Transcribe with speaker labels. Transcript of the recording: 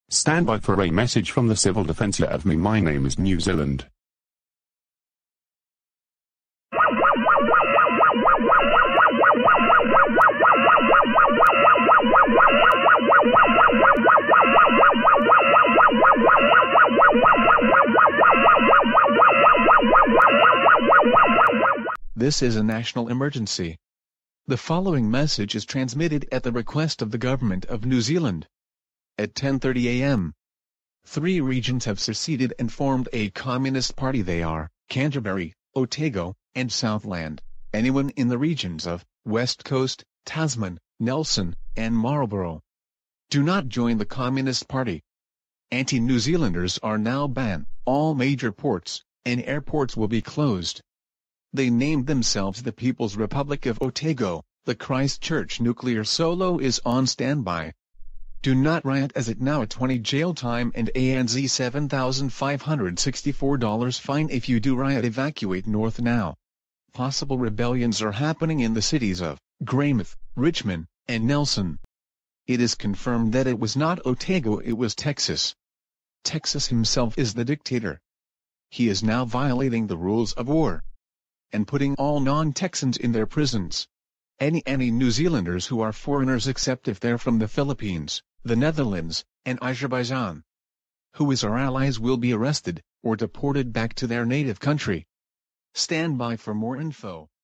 Speaker 1: Stand by for a message from the Civil Defence of me. My name is New Zealand.
Speaker 2: This is a national emergency. The following message is transmitted at the request of the Government of New Zealand. At 10:30 a.m., 3 regions have seceded and formed a communist party. They are Canterbury, Otago, and Southland. Anyone in the regions of West Coast, Tasman, Nelson, and Marlborough, do not join the Communist Party. Anti-New Zealanders are now banned. All major ports and airports will be closed. They named themselves the People's Republic of Otago. The Christchurch nuclear solo is on standby. Do not riot as it now. 20 jail time and ANZ $7,564 fine if you do riot. Evacuate north now. Possible rebellions are happening in the cities of Greymouth, Richmond, and Nelson. It is confirmed that it was not Otago, it was Texas. Texas himself is the dictator. He is now violating the rules of war and putting all non-Texans in their prisons. Any New Zealanders who are foreigners, except if they're from the Philippines, the Netherlands, and Azerbaijan, who is our allies, will be arrested or deported back to their native country. Stand by for more info.